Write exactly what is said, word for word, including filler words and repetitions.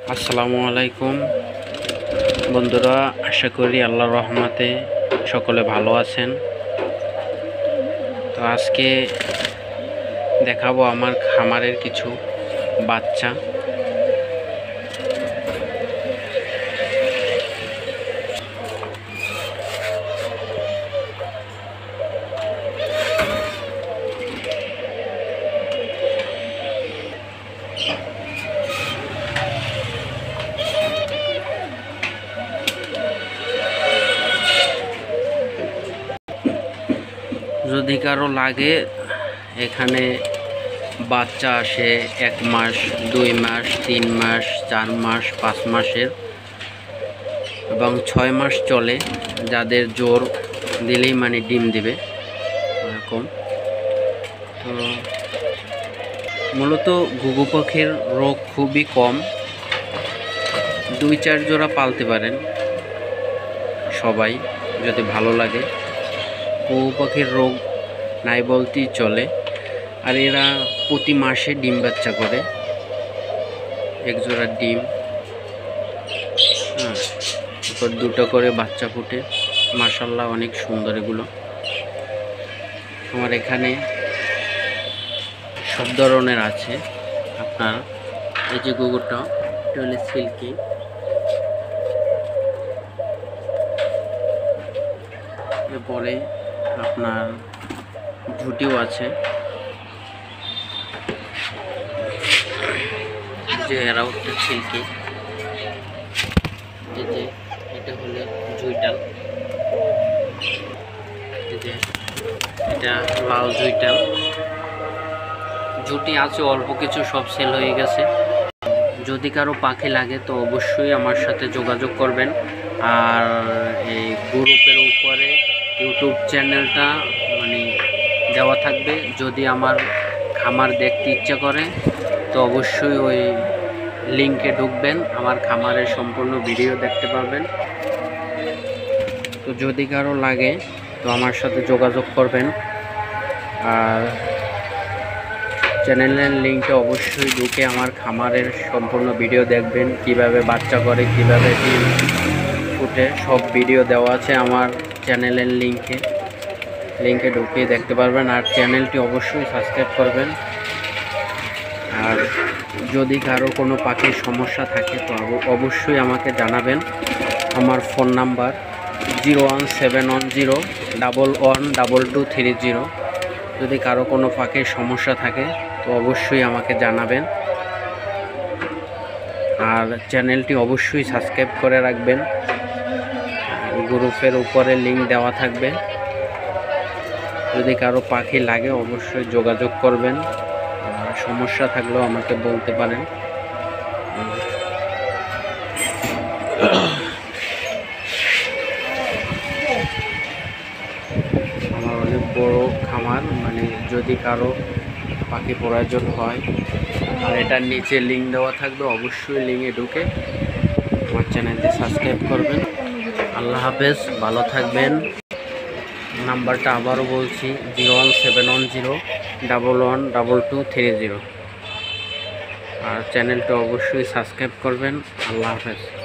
আসসালামু আলাইকুম বন্ধুরা, আশা করি আল্লাহর রহমতে সকলে ভালো আছেন। তো আজকে দেখাবো আমার খামারের কিছু বাচ্চা। যদি কারো লাগে, এখানে বাচ্চা আসে এক মাস, দুই মাস, তিন মাস, চার মাস, পাঁচ মাসের এবং ছয় মাস চলে। যাদের জোর দিলেই মানে ডিম দিবে এরকম। তো মূলত ঘুঘু পাখির রোগ খুবই কম, দুই চার জোড়া পালতে পারেন সবাই যদি ভালো লাগে। ঘুঘু পাখির রোগ নাই বলতেই চলে। আর এরা প্রতি মাসে ডিম বাচ্চা করে, এক জোড়া ডিম, হ্যাঁ, তারপর দুটো করে বাচ্চা ফুটে। মাশাআল্লাহ অনেক সুন্দর এগুলো। আমার এখানে সব ধরনের আছে। আপনার এই যে ঘুঘুটা, এটা হলো সিল্কি, এরপরে আপনার ঝুটিও আছে, যে এরাও একটা সিল্কি। এই যে এটা হলো জুইটাল, এই যে এটা লাল জুইটাল। ঝুটি আছে অল্প কিছু, সব সেল হয়ে গেছে। যদি কারো পাখি লাগে তো অবশ্যই আমার সাথে যোগাযোগ করবেন। আর এই গ্রুপের উপরে ইউটিউব চ্যানেলটা মানে দেওয়া থাকবে। যদি আমার খামার দেখতে ইচ্ছা করে তো অবশ্যই ওই লিঙ্কে ঢুকবেন, আমার খামারের সম্পূর্ণ ভিডিও দেখতে পাবেন। তো যদি কারো লাগে তো আমার সাথে যোগাযোগ করবেন। আর চ্যানেলের লিঙ্কটা অবশ্যই ঢুকে আমার খামারের সম্পূর্ণ ভিডিও দেখবেন, কিভাবে বাচ্চা করে, কিভাবে ডিম ফুটে, সব ভিডিও দেওয়া আছে আমার চ্যানেলের লিঙ্কে লিঙ্কে ঢুকে দেখতে পারবেন। আর চ্যানেলটি অবশ্যই সাবস্ক্রাইব করবেন। আর যদি কারো কোনো পাখির সমস্যা থাকে তো অবশ্যই আমাকে জানাবেন। আমার phone number zero one seven one zero double one double two three zero. যদি কারো কোনো পাখির সমস্যা থাকে তো অবশ্যই আমাকে জানাবেন। আর চ্যানেলটি অবশ্যই সাবস্ক্রাইব করে রাখবেন। গ্রুপের উপরে লিঙ্ক দেওয়া থাকবে। যদি কারো পাখি লাগে অবশ্যই যোগাযোগ করবেন। আর সমস্যা থাকলেও আমাকে বলতে পারেন। আমার অনেক বড় খামার, মানে যদি কারো পাখি প্রয়োজন হয়, আর এটার নিচে লিঙ্ক দেওয়া থাকবে, অবশ্যই লিঙ্কে ঢুকে আমার চ্যানেলটি সাবস্ক্রাইব করবেন। আল্লাহ হাফেজ, ভালো থাকবেন। নাম্বারটা আবারও বলছি, zero one seven one zero double one double two three zero. আর চ্যানেলটা অবশ্যই সাবস্ক্রাইব করবেন। আল্লাহ হাফেজ।